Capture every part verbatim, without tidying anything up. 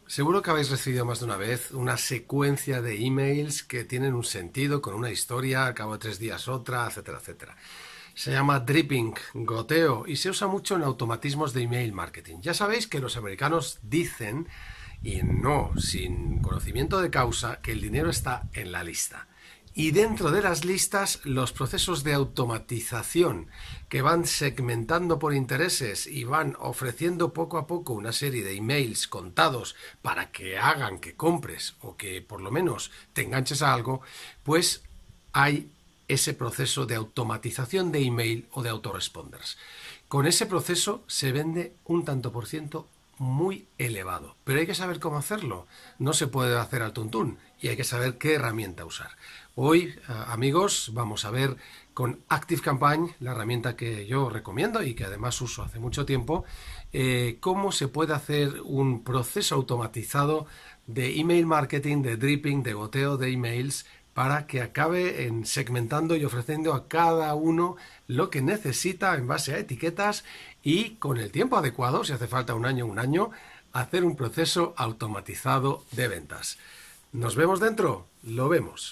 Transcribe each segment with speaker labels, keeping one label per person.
Speaker 1: Seguro que habéis recibido más de una vez una secuencia de emails que tienen un sentido, con una historia, al cabo de tres días otra, etcétera, etcétera. Se llama dripping, goteo, y se usa mucho en automatismos de email marketing. Ya sabéis que los americanos dicen, y no sin conocimiento de causa, que el dinero está en la lista. Y dentro de las listas, los procesos de automatización que van segmentando por intereses y van ofreciendo poco a poco una serie de emails contados para que hagan que compres o que por lo menos te enganches a algo, pues hay ese proceso de automatización de email o de autoresponders. Con ese proceso se vende un tanto por ciento muy elevado, pero hay que saber cómo hacerlo. No se puede hacer al tuntún y hay que saber qué herramienta usar. Hoy, amigos, vamos a ver con ActiveCampaign, la herramienta que yo recomiendo y que además uso hace mucho tiempo, eh, cómo se puede hacer un proceso automatizado de email marketing, de dripping, de goteo de emails, para que acabe en segmentando y ofreciendo a cada uno lo que necesita en base a etiquetas y con el tiempo adecuado, si hace falta un año, un año, hacer un proceso automatizado de ventas. ¿Nos vemos dentro? Lo vemos.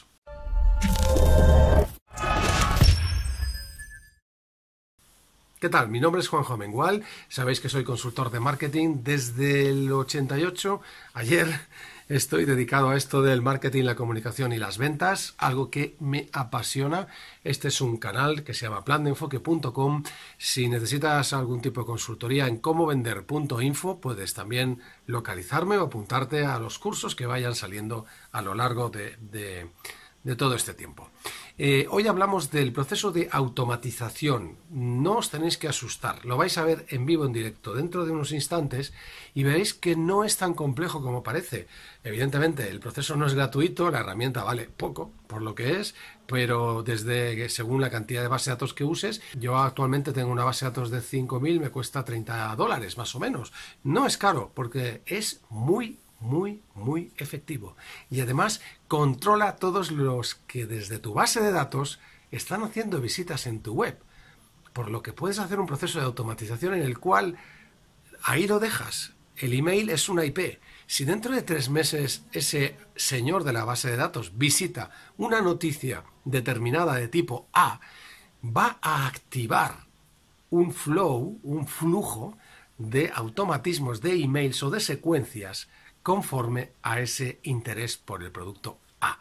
Speaker 1: ¿Qué tal? Mi nombre es Juanjo Mengual, sabéis que soy consultor de marketing desde el ochenta y ocho. Ayer estoy dedicado a esto del marketing, la comunicación y las ventas, algo que me apasiona. Este es un canal que se llama plan de enfoque punto com. Si necesitas algún tipo de consultoría en cómo vender punto info, puedes también localizarme o apuntarte a los cursos que vayan saliendo a lo largo de, de, de todo este tiempo. Eh, hoy hablamos del proceso de automatización. No os tenéis que asustar, lo vais a ver en vivo, en directo, dentro de unos instantes y veréis que no es tan complejo como parece. Evidentemente, el proceso no es gratuito, la herramienta vale poco, por lo que es, pero desde según la cantidad de base de datos que uses, yo actualmente tengo una base de datos de cinco mil, me cuesta treinta dólares más o menos. No es caro, porque es muy muy, muy efectivo. Y además controla a todos los que desde tu base de datos están haciendo visitas en tu web. Por lo que puedes hacer un proceso de automatización en el cual ahí lo dejas. El email es una I P. Si dentro de tres meses ese señor de la base de datos visita una noticia determinada de tipo A, va a activar un flow, un flujo de automatismos de emails o de secuencias conforme a ese interés por el producto A.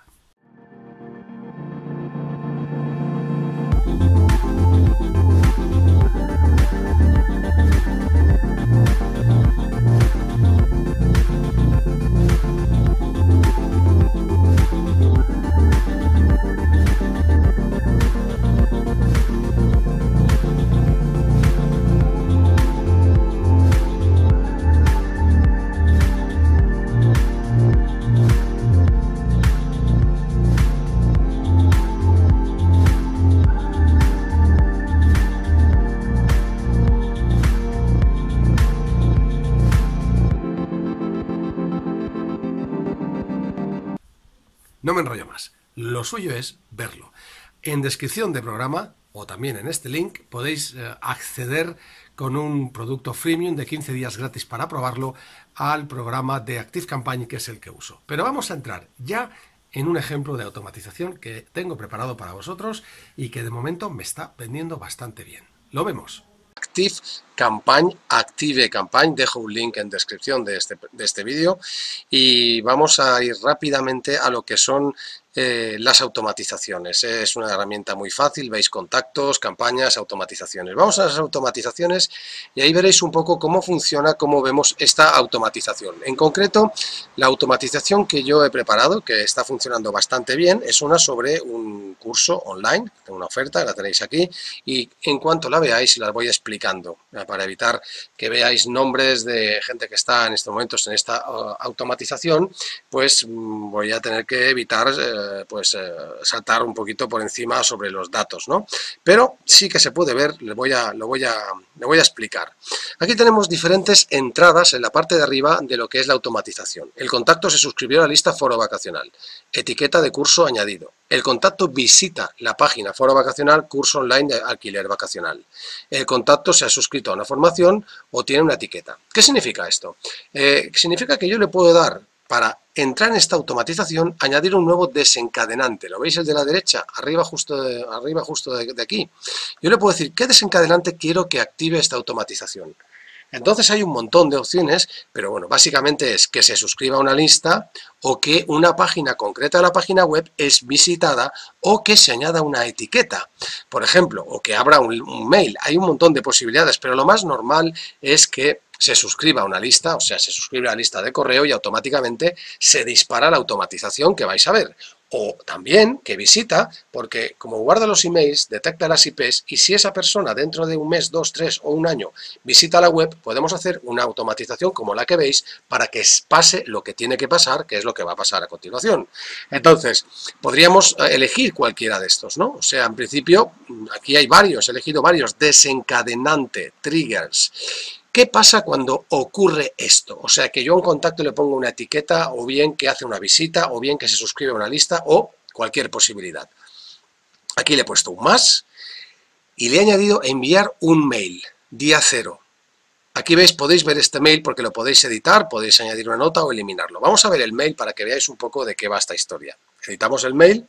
Speaker 1: No me enrollo más. Lo suyo es verlo. En descripción del programa, o también en este link, podéis eh, acceder con un producto freemium de quince días gratis para probarlo al programa de ActiveCampaign, que es el que uso. Pero vamos a entrar ya en un ejemplo de automatización que tengo preparado para vosotros y que de momento me está vendiendo bastante bien. Lo vemos. ActiveCampaign, ActiveCampaign, dejo un link en descripción de este, de este vídeo y vamos a ir rápidamente a lo que son eh, las automatizaciones. Es una herramienta muy fácil, veis contactos, campañas, automatizaciones. Vamos a las automatizaciones y ahí veréis un poco cómo funciona, cómo vemos esta automatización. En concreto, la automatización que yo he preparado, que está funcionando bastante bien, es una sobre un curso online, tengo una oferta, la tenéis aquí, y en cuanto la veáis la voy explicando, para evitar que veáis nombres de gente que está en estos momentos en esta uh, automatización, pues voy a tener que evitar uh, eh, pues eh, saltar un poquito por encima sobre los datos, ¿no? Pero sí que se puede ver, le voy a, lo voy a, le voy a explicar. Aquí tenemos diferentes entradas en la parte de arriba de lo que es la automatización. El contacto se suscribió a la lista foro vacacional, etiqueta de curso añadido. El contacto visita la página foro vacacional, curso online de alquiler vacacional. El contacto se ha suscrito a una formación o tiene una etiqueta. ¿Qué significa esto? Eh, significa que yo le puedo dar, para entrar en esta automatización, añadir un nuevo desencadenante. ¿Lo veis el de la derecha? Arriba justo de, arriba justo de, de aquí. Yo le puedo decir, ¿qué desencadenante quiero que active esta automatización? Entonces hay un montón de opciones, pero bueno, básicamente es que se suscriba a una lista o que una página concreta de la página web es visitada o que se añada una etiqueta, por ejemplo, o que abra un, un mail. Hay un montón de posibilidades, pero lo más normal es que se suscriba a una lista, o sea, se suscribe a la lista de correo y automáticamente se dispara la automatización que vais a ver. O también que visita, porque como guarda los emails, detecta las I Pes, y si esa persona dentro de un mes, dos, tres o un año visita la web, podemos hacer una automatización como la que veis para que pase lo que tiene que pasar, que es lo que va a pasar a continuación. Entonces, podríamos elegir cualquiera de estos, ¿no? O sea, en principio, aquí hay varios, he elegido varios, desencadenante, triggers. ¿Qué pasa cuando ocurre esto? O sea, que yo a un contacto le pongo una etiqueta, o bien que hace una visita, o bien que se suscribe a una lista, o cualquier posibilidad. Aquí le he puesto un más, y le he añadido enviar un mail, día cero. Aquí veis, podéis ver este mail porque lo podéis editar, podéis añadir una nota o eliminarlo. Vamos a ver el mail para que veáis un poco de qué va esta historia. Editamos el mail,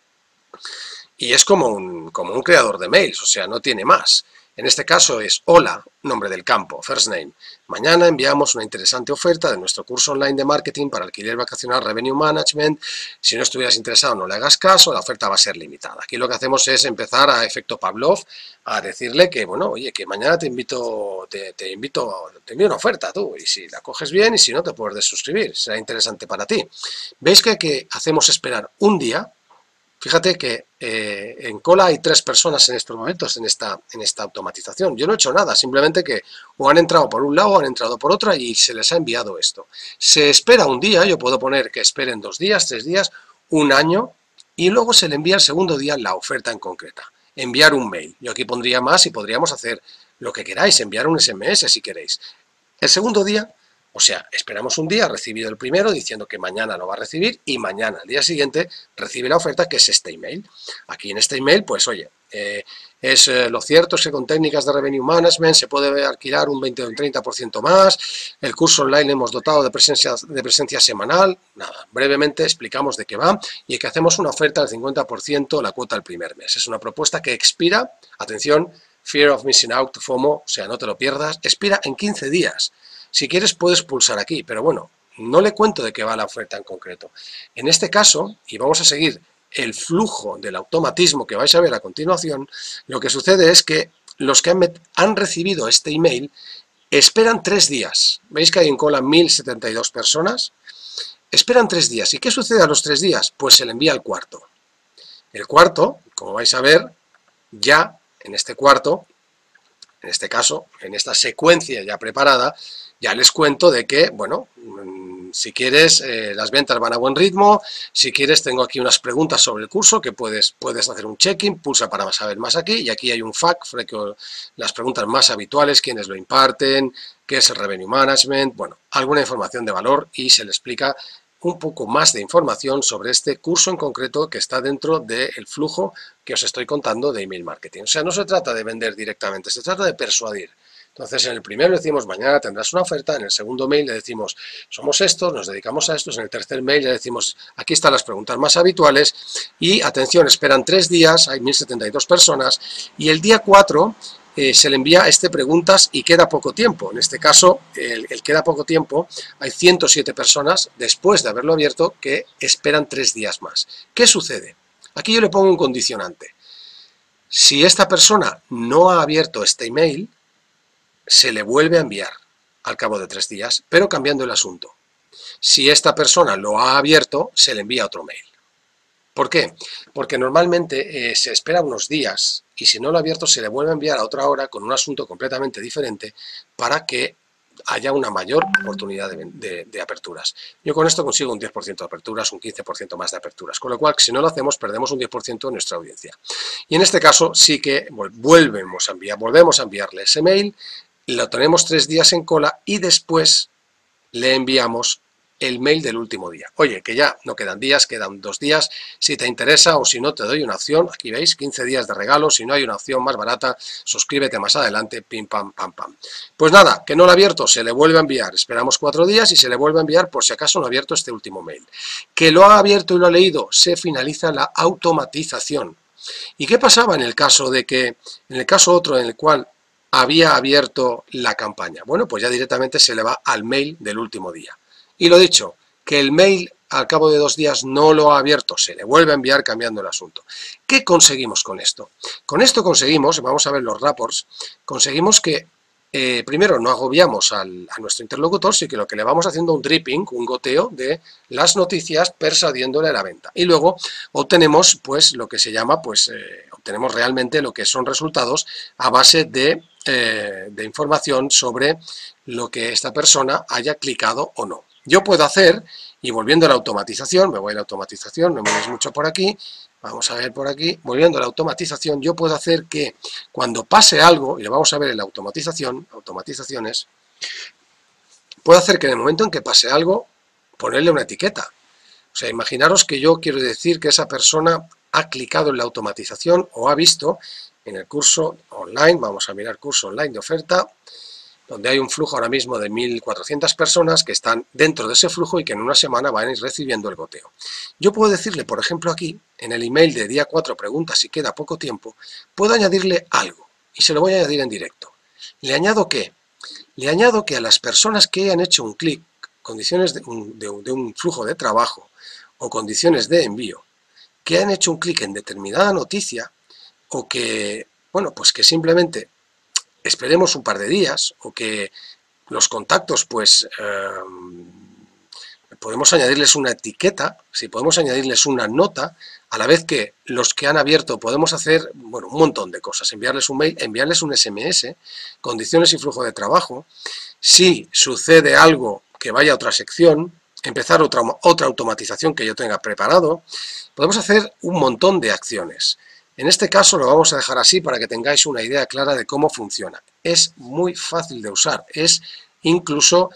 Speaker 1: y es como un, como un creador de mails, o sea, no tiene más. En este caso es hola, nombre del campo, first name. Mañana enviamos una interesante oferta de nuestro curso online de marketing para alquiler vacacional Revenue Management. Si no estuvieras interesado, no le hagas caso, la oferta va a ser limitada. Aquí lo que hacemos es empezar a efecto Pavlov a decirle que, bueno, oye, que mañana te invito, te, te invito, te envío una oferta tú, y si la coges bien, y si no, te puedes desuscribir, será interesante para ti. ¿Veis que, que hacemos esperar un día? Fíjate que eh, en cola hay tres personas en estos momentos en esta, en esta automatización. Yo no he hecho nada, simplemente que o han entrado por un lado o han entrado por otra y se les ha enviado esto. Se espera un día, yo puedo poner que esperen dos días, tres días, un año, y luego se le envía el segundo día la oferta en concreta. Enviar un mail. Yo aquí pondría más y podríamos hacer lo que queráis, enviar un ese eme ese si queréis. El segundo día, o sea, esperamos un día, recibido el primero, diciendo que mañana lo va a recibir, y mañana, al día siguiente, recibe la oferta, que es este email. Aquí en este email, pues oye, eh, es eh, lo cierto es que con técnicas de Revenue Management se puede alquilar un veinte o un treinta por ciento más, el curso online hemos dotado de presencia, de presencia semanal, nada, brevemente explicamos de qué va, y que hacemos una oferta del cincuenta por ciento la cuota del primer mes. Es una propuesta que expira, atención, Fear of Missing Out, FOMO, o sea, no te lo pierdas, expira en quince días. Si quieres puedes pulsar aquí, pero bueno, no le cuento de qué va la oferta en concreto. En este caso, y vamos a seguir el flujo del automatismo que vais a ver a continuación, lo que sucede es que los que han, han recibido este email esperan tres días. ¿Veis que hay en cola mil setenta y dos personas? Esperan tres días. ¿Y qué sucede a los tres días? Pues se le envía el cuarto. El cuarto, como vais a ver, ya en este cuarto, en este caso, en esta secuencia ya preparada, ya les cuento de que, bueno, si quieres, eh, las ventas van a buen ritmo. Si quieres, tengo aquí unas preguntas sobre el curso que puedes, puedes hacer un check-in, pulsa para saber más aquí, y aquí hay un F A Q, las preguntas más habituales, quiénes lo imparten, qué es el Revenue Management, bueno, alguna información de valor, y se le explica un poco más de información sobre este curso en concreto que está dentro del flujo que os estoy contando de email marketing. O sea, no se trata de vender directamente, se trata de persuadir. Entonces, en el primero le decimos, mañana tendrás una oferta, en el segundo mail le decimos, somos estos, nos dedicamos a estos, en el tercer mail le decimos, aquí están las preguntas más habituales, y atención, esperan tres días, hay mil setenta y dos personas, y el día cuatro eh, se le envía este preguntas y queda poco tiempo. En este caso, el, el queda poco tiempo, hay ciento siete personas, después de haberlo abierto, que esperan tres días más. ¿Qué sucede? Aquí yo le pongo un condicionante. Si esta persona no ha abierto este email, se le vuelve a enviar al cabo de tres días, pero cambiando el asunto. Si esta persona lo ha abierto, se le envía otro mail. ¿Por qué? Porque normalmente eh, se espera unos días, y si no lo ha abierto se le vuelve a enviar a otra hora con un asunto completamente diferente, para que haya una mayor oportunidad de, de, de aperturas. Yo con esto consigo un diez por ciento de aperturas, un quince por ciento más de aperturas, con lo cual si no lo hacemos perdemos un diez por ciento de nuestra audiencia. Y en este caso sí que volvemos a enviar, volvemos a enviarle ese mail, lo tenemos tres días en cola y después le enviamos el mail del último día. Oye, que ya no quedan días, quedan dos días, si te interesa o si no te doy una opción, aquí veis, quince días de regalo, si no hay una opción más barata, suscríbete más adelante, pim pam pam pam. Pues nada, que no lo ha abierto, se le vuelve a enviar, esperamos cuatro días y se le vuelve a enviar por si acaso no ha abierto este último mail. Que lo ha abierto y lo ha leído, se finaliza la automatización. ¿Y qué pasaba en el caso de que, en el caso otro en el cual había abierto la campaña? Bueno, pues ya directamente se le va al mail del último día. Y lo dicho, que el mail al cabo de dos días no lo ha abierto, se le vuelve a enviar cambiando el asunto. ¿Qué conseguimos con esto? Con esto conseguimos, vamos a ver los reports, conseguimos que eh, primero no agobiamos al, a nuestro interlocutor, sino que lo que le vamos haciendo un dripping, un goteo de las noticias persuadiéndole a la venta. Y luego obtenemos pues lo que se llama, pues eh, obtenemos realmente lo que son resultados a base de, eh, de información sobre lo que esta persona haya clicado o no. Yo puedo hacer, y volviendo a la automatización, me voy a la automatización, no me veis mucho por aquí, vamos a ver por aquí, volviendo a la automatización, yo puedo hacer que cuando pase algo, y lo vamos a ver en la automatización, automatizaciones, puedo hacer que en el momento en que pase algo, ponerle una etiqueta. O sea, imaginaros que yo quiero decir que esa persona ha clicado en la automatización o ha visto en el curso online, vamos a mirar curso online de oferta, donde hay un flujo ahora mismo de mil cuatrocientas personas que están dentro de ese flujo y que en una semana van a ir recibiendo el goteo. Yo puedo decirle, por ejemplo, aquí, en el email de día cuatro, pregunta si queda poco tiempo, puedo añadirle algo, y se lo voy a añadir en directo. ¿Le añado qué? Le añado que a las personas que hayan hecho un clic, condiciones de un, de, de un flujo de trabajo o condiciones de envío, que han hecho un clic en determinada noticia, o que, bueno, pues que simplemente esperemos un par de días, o que los contactos, pues, eh, podemos añadirles una etiqueta, si podemos añadirles una nota, a la vez que los que han abierto podemos hacer, bueno, un montón de cosas, enviarles un mail, enviarles un ese eme ese, condiciones y flujo de trabajo, si sucede algo que vaya a otra sección, empezar otra, otra automatización que yo tenga preparado, podemos hacer un montón de acciones. En este caso lo vamos a dejar así para que tengáis una idea clara de cómo funciona. Es muy fácil de usar, es incluso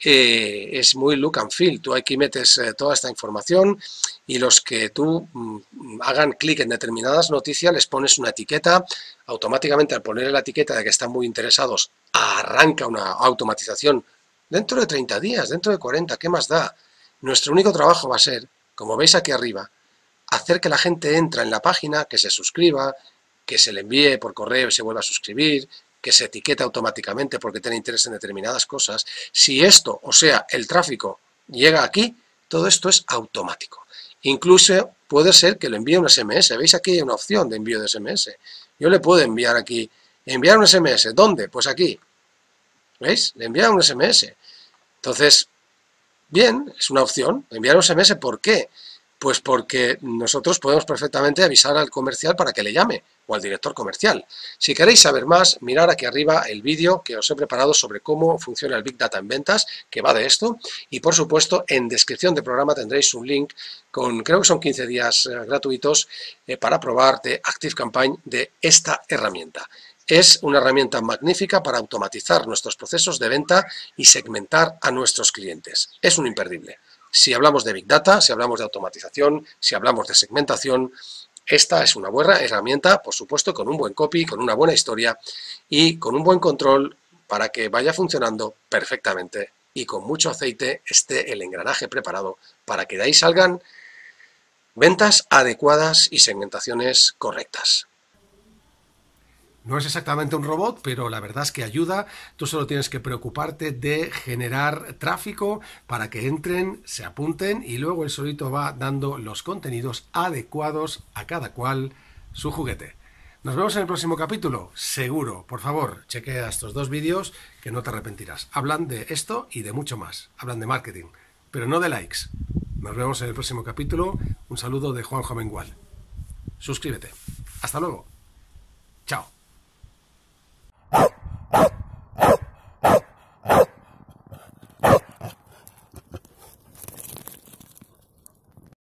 Speaker 1: eh, es muy look and feel. Tú aquí metes eh, toda esta información y los que tú mm, hagan clic en determinadas noticias les pones una etiqueta. Automáticamente al ponerle la etiqueta de que están muy interesados arranca una automatización dentro de treinta días, dentro de cuarenta, ¿qué más da? Nuestro único trabajo va a ser, como veis aquí arriba, hacer que la gente entre en la página, que se suscriba, que se le envíe por correo y se vuelva a suscribir, que se etiquete automáticamente porque tiene interés en determinadas cosas. Si esto, o sea, el tráfico llega aquí, todo esto es automático. Incluso puede ser que le envíe un ese eme ese. ¿Veis? Aquí hay una opción de envío de ese eme ese. Yo le puedo enviar aquí, enviar un ese eme ese. ¿Dónde? Pues aquí. ¿Veis? Le envía un ese eme ese. Entonces, bien, es una opción. Enviar un ese eme ese, ¿por qué? Pues porque nosotros podemos perfectamente avisar al comercial para que le llame, o al director comercial. Si queréis saber más, mirad aquí arriba el vídeo que os he preparado sobre cómo funciona el Big Data en ventas, que va de esto, y por supuesto en descripción del programa tendréis un link con, creo que son quince días eh, gratuitos eh, para probar de ActiveCampaign de esta herramienta. Es una herramienta magnífica para automatizar nuestros procesos de venta y segmentar a nuestros clientes. Es un imperdible. Si hablamos de Big Data, si hablamos de automatización, si hablamos de segmentación, esta es una buena herramienta, por supuesto, con un buen copy, con una buena historia y con un buen control para que vaya funcionando perfectamente y con mucho aceite esté el engranaje preparado para que de ahí salgan ventas adecuadas y segmentaciones correctas. No es exactamente un robot, pero la verdad es que ayuda. Tú solo tienes que preocuparte de generar tráfico para que entren, se apunten y luego él solito va dando los contenidos adecuados a cada cual su juguete. Nos vemos en el próximo capítulo, seguro. Por favor, chequea estos dos vídeos que no te arrepentirás. Hablan de esto y de mucho más. Hablan de marketing, pero no de likes. Nos vemos en el próximo capítulo. Un saludo de Juanjo Amengual. Suscríbete. Hasta luego. Chao.